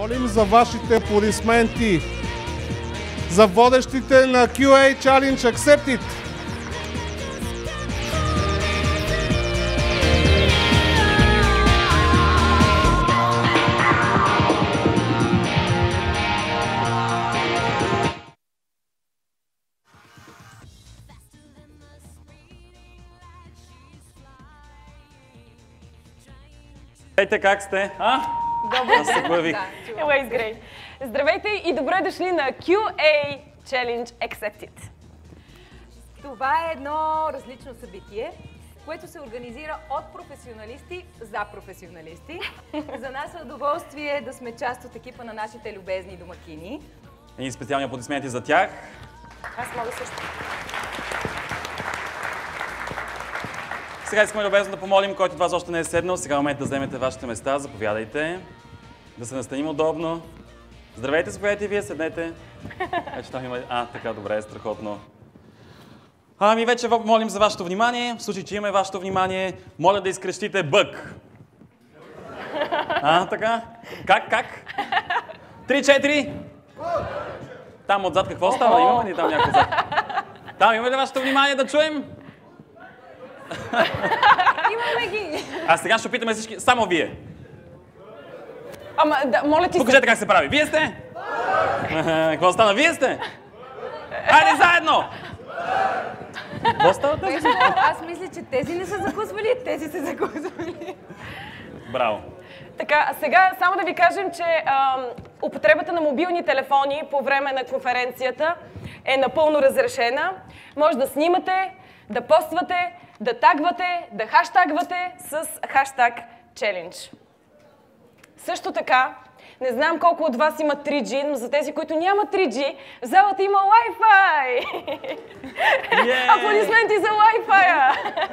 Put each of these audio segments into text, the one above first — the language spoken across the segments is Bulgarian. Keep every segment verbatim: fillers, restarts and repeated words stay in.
Молим за вашите аплодисменти за водещите на кю ей Challenge Accepted. Здравейте, как сте? А? Добър ден. Появих. Anyways, great. Здравейте и добре дошли на кю ей Challenge Accepted. Това е едно различно събитие, което се организира от професионалисти за професионалисти. За нас е удоволствие да сме част от екипа на нашите любезни домакини. И специални аплодисменти за тях. Аз мога също. Сега искаме любезно да помолим, който от вас още не е седнал. Сега е момент да вземете вашите места. Заповядайте. Да се настаним удобно. Здравейте, заповядайте и вие, седнете. Ето там има... А, така, добре, страхотно. Ами вече молим за вашето внимание. В случай, че имаме вашето внимание, моля да изкрещите бък. А, така? Как, как? Три, четири. Там отзад какво става? Имаме ли там някой отзад? Там имаме ли вашето внимание да чуем? Имаме ги! А сега ще опитаме всички, само вие. Ама, да, моля ти се. Покажете как се прави. Вие сте? Какво стана? Вие сте? Хайде заедно! Какво става тези? Аз мисля, че тези не са закусвали, тези са закусвали. Браво. Така, сега само да ви кажем, че ам, употребата на мобилни телефони по време на конференцията е напълно разрешена. Може да снимате, да поствате, да тагвате, да хаштагвате с хаштаг Challenge. Също така, не знам колко от вас има три джи, но за тези, които нямат три джи, в залата има Wi-Fi! Yeah! Аплодисменти за Wi-Fi!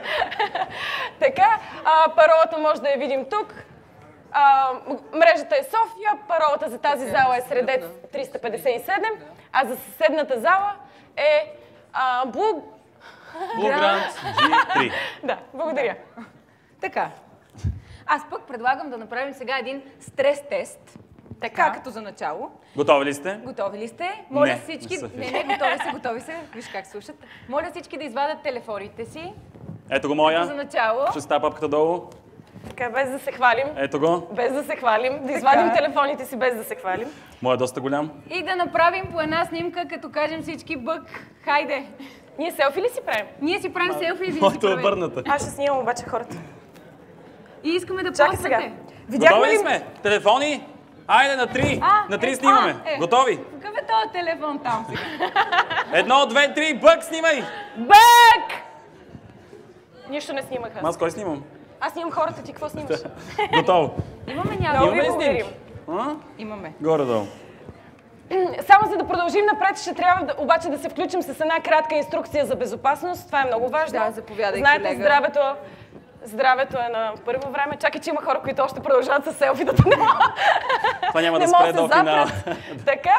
Така, а, паролата може да я видим тук. А, мрежата е София, паролата за тази зала е Средец триста петдесет и седем, а за съседната зала е а, Блу... Blue джи три. Да, благодаря. Така. Аз пък предлагам да направим сега един стрес-тест. Така, като за начало. Готови ли сте? Готови ли сте? Моля Не, всички... не са. Не, не, готови са, готови са. Виж как слушат. Моля всички да извадят телефоните си. Ето го За моя. начало. Ще става папката долу. Така, без да се хвалим. Ето го. Без да се хвалим. Да извадим телефоните си без да се хвалим. Моя е доста голям. И да направим по една снимка, като кажем всички бък. Хайде! Ние селфи ли си правим? Ние си правим селфи и вие си Моето е правите. обърната. Аз ще снимам обаче хората. И искаме да Чакай сега. поствате. Видяхме Готови ли ли? сме? Телефони? Айде на три. А, На три е, снимаме. а, е. Готови? Какъв е този телефон там сега? Едно, две, три, бък, снимай! Бък! Нищо не снимаха. Аз кой снимам? Аз снимам хората, ти какво снимаш? Готово. Имаме Много някакви. ви ли благодарим. А? Имаме. Горе-долу. Само за да продължим напред, ще трябва да, обаче да се включим с една кратка инструкция за безопасност. Това е много важно. Да, заповядай, Знаете, колега. здравето, здравето е на първо време. Чакай, че има хора, които още продължават с селфитата. Това няма да Не мога спре до финала. Така.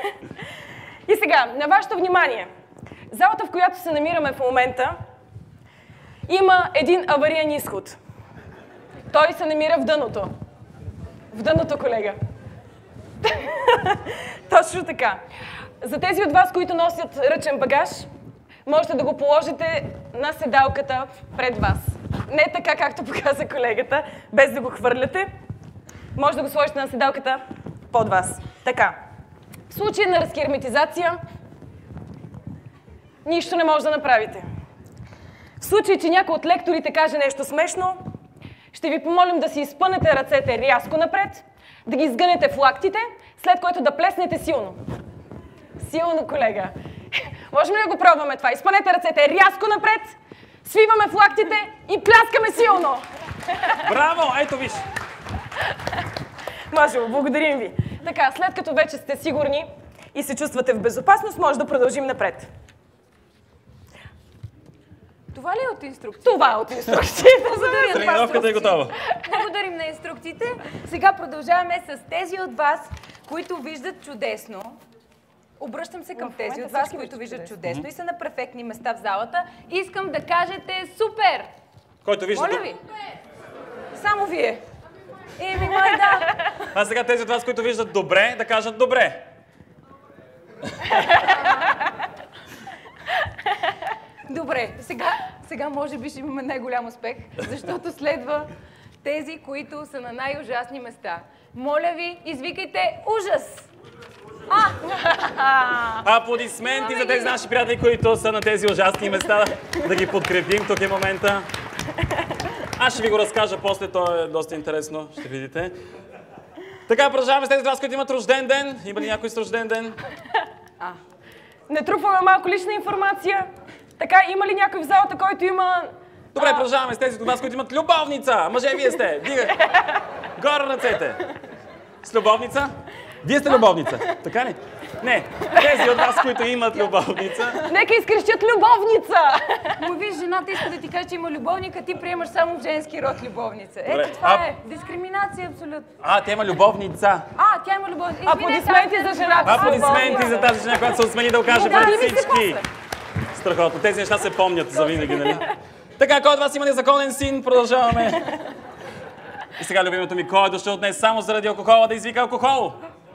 И сега, на вашето внимание. Залата, в която се намираме в момента, има един авариен изход. Той се намира в дъното. В дъното, колега. Точно така. За тези от вас, които носят ръчен багаж, можете да го положите на седалката пред вас. Не така, както показа колегата, без да го хвърляте. Може да го сложите на седалката под вас. Така. В случай на разхерметизация, нищо не може да направите. В случай, че някой от лекторите каже нещо смешно, ще ви помолим да си изпънете ръцете рязко напред, да ги сгънете в лактите, след което да плеснете силно. Силно, колега. Можем ли да го пробваме това? Изпънете ръцете рязко напред, свиваме в лактите и пляскаме силно. Браво! Ето виж! Може, благодарим ви. Така, след като вече сте сигурни и се чувствате в безопасност, може да продължим напред. Това ли е от инструкцията? Това е от инструкцията. Тренировката е готова. Благодарим на инструкциите. Сега продължаваме с тези от вас, които виждат чудесно. Обръщам се към В тези момента от вас, всички които виждат виждат чудесно и са на перфектни места в залата. Искам да кажете супер! Който вижда... Моля ви! Само вие! Еми, май да! А сега тези от вас, които виждат добре, да кажат добре. Добре, сега, сега може би ще имаме най-голям успех, защото следва тези, които са на най-ужасни места. Моля ви, извикайте ужас! А! Аплодисменти за тези наши приятели, които са на тези ужасни места. Да ги подкрепим, тук е момента. Аз ще ви го разкажа после, то е доста интересно, ще видите. Така, продължаваме с тези от вас, които имат рожден ден. Има ли някой с рожден ден? А. Натрупваме малко лична информация. Така, има ли някой в залата, който има... Добре, продължаваме с тези от вас, които имат любовница. Мъже, вие сте. Дигай. Горе ръцете. С любовница? Вие сте любовница, така ли? Не, тези от вас, които имат любовница. Нека изкрещят любовница! Но виж, жената иска да ти каже, че има любовника, ти приемаш само в женски род любовница. Добре. Ето това А... е дискриминация абсолютно. А, тя има любовница. А, тя има любовница. Аплодисменти за жената. Аплодисменти за тази жена, която се осмели да окаже Да, пред да, всички. Страхотно. Тези неща се помнят за винаги, нали? Така, кой от вас има незаконен син? Продължаваме. И сега любимото ми, кой е дошъл днес само заради алкохола да извика алкохол?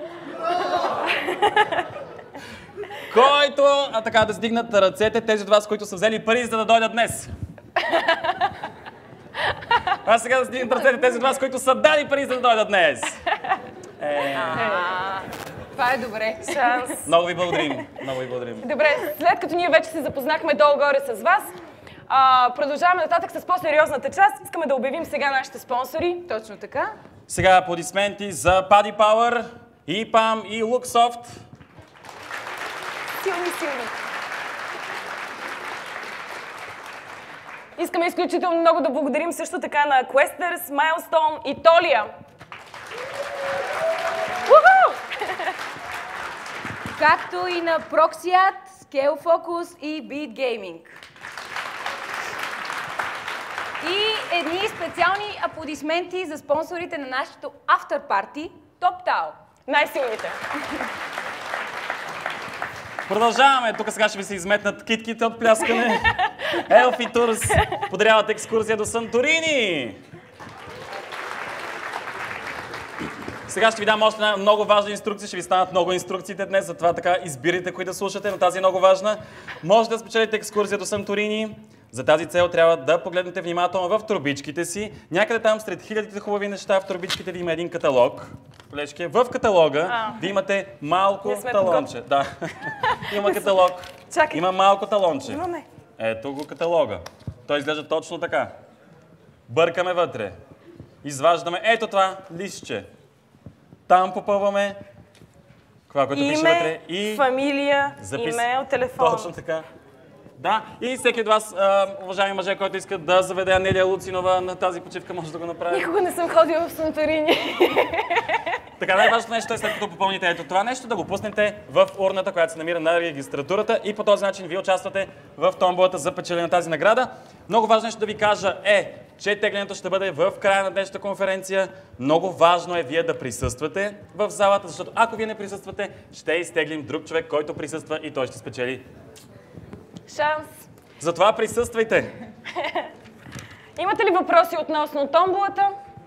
Който, а така да сдигнат ръцете, тези от вас, които са взели пари, за да дойдат днес. А сега да сдигнат ръцете, тези от вас, които са дали пари, за да дойдат днес. Е... Това е добре. Шанс. Много ви благодарим. Много ви благодарим. Добре, след като ние вече се запознахме долу-горе с вас, а, продължаваме нататък с по-сериозната част. Искаме да обявим сега нашите спонсори. Точно така. Сега аплодисменти за Paddy Power, и пам, и Luxoft. Силни, силни. Искаме изключително много да благодарим също така на Questers, Milestone и Tolia. Уху! Както и на Proxiat, Scale Focus и Beat Gaming. И едни специални аплодисменти за спонсорите на нашето автор-парти TopTal. Най-силните. Продължаваме. Тук сега ще ви се изметнат китките от пляскане. Елфи Турс подаряват екскурзия до Санторини. Сега ще ви дам още една много важна инструкция. Ще ви станат много инструкциите днес, затова така избирайте кои да слушате, но тази е много важна. Може да спечелите екскурзия до Санторини. За тази цел трябва да погледнете внимателно в турбичките си. Някъде там сред хилядите хубави неща в турбичките ви има един каталог. Колежки, в каталога а. ви имате малко талонче. Да. Има каталог. Чакай. Има малко талонче. Имаме. Ето го каталога. Той изглежда точно така. Бъркаме вътре. Изваждаме ето това листче. Там попълваме това, което пише вътре. И фамилия, запис... имейл, телефон. Точно така. Да, и всеки от вас, а, уважаеми мъже, който иска да заведе Анелия Луцинова на тази почивка, може да го направи. Никога не съм ходила в Санторини. Така, най-важното нещо е след като попълните ето това нещо, да го пуснете в урната, която се намира на регистратурата и по този начин вие участвате в томболата за печелене на тази награда. Много важно нещо да ви кажа е, че теглянето ще бъде в края на днешната конференция. Много важно е вие да присъствате в залата, защото ако вие не присъствате, ще изтеглим друг човек, който присъства и той ще спечели. Шанс. Затова присъствайте. Имате ли въпроси относно томболата?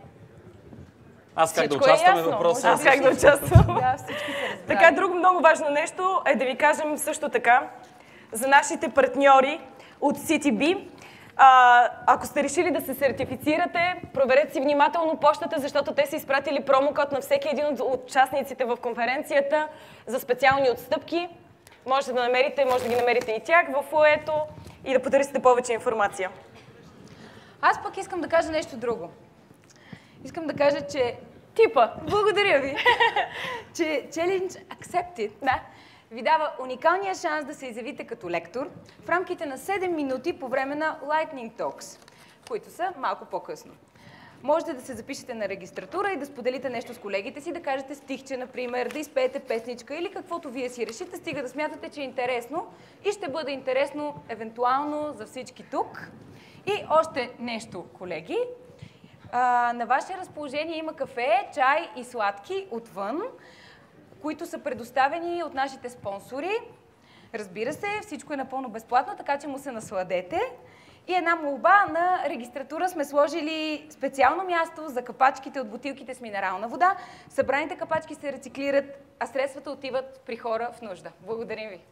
Аз как Всичко да участвам е е въпроса. Аз как да участвам? Да, всички се разбрали. Така, друго много важно нещо е да ви кажем също така за нашите партньори от Си Ти Би. А, ако сте решили да се сертифицирате, проверете си внимателно почтата, защото те са изпратили промокод на всеки един от участниците в конференцията за специални отстъпки. Можете да намерите, може да ги намерите и тях в фоето и да потърсите повече информация. Аз пък искам да кажа нещо друго. Искам да кажа, че... Типа. Благодаря ви. че Challenge Accepted Да. ви дава уникалния шанс да се изявите като лектор в рамките на седем минути по време на Lightning Talks, които са малко по-късно. Можете да се запишете на регистратура и да споделите нещо с колегите си, да кажете стихче, например, да изпеете песничка или каквото вие си решите, стига да смятате, че е интересно и ще бъде интересно евентуално за всички тук. И още нещо, колеги. А, на ваше разположение има кафе, чай и сладки отвън, които са предоставени от нашите спонсори. Разбира се, всичко е напълно безплатно, така че му се насладете. И една молба: на регистратура сме сложили специално място за капачките от бутилките с минерална вода. Събраните капачки се рециклират, а средствата отиват при хора в нужда. Благодарим ви!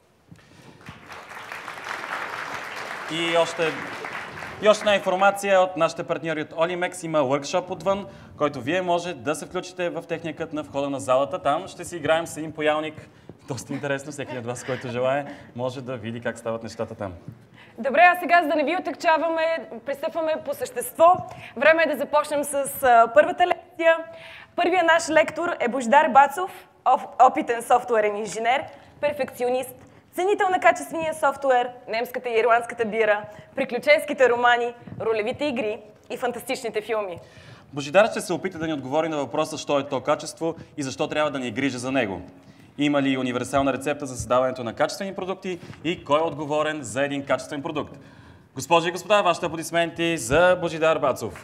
И още, и още една информация от нашите партньори от Олимекс. Има workshop отвън, който вие може да се включите в техния кът на входа на залата. Там ще си играем с един поялник. Доста интересно, всеки от вас, който желае, може да види как стават нещата там. Добре, а сега, за да не ви отекчаваме, пристъпваме по същество. Време е да започнем с а, първата лекция. Първият наш лектор е Божидар Бацов, опитен софтуерен инженер, перфекционист, ценител на качествения софтуер, немската и ирландската бира, приключенските романи, ролевите игри и фантастичните филми. Божидар ще се опита да ни отговори на въпроса, що е то качество и защо трябва да ни грижа за него. Има ли универсална рецепта за създаването на качествени продукти и кой е отговорен за един качествен продукт? Госпожи и господа, вашите аплодисменти за Божидар Бацов.